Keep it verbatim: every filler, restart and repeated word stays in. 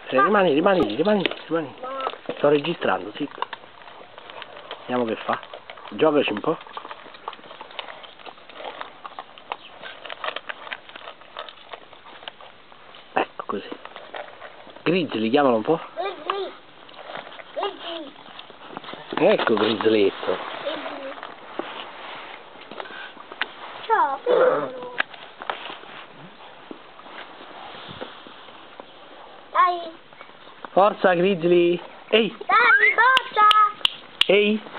Eh, rimani, rimani, rimani, rimani. Sto registrando, sì. Vediamo che fa. Giocaci un po'. Ecco così. Grizzly, chiamalo un po'. Grizzly. Grizzly. Ecco Grizzletto. Ciao, piccolo. Dai. Forza Grizzly. Ehi, Dai, boccia. ehi.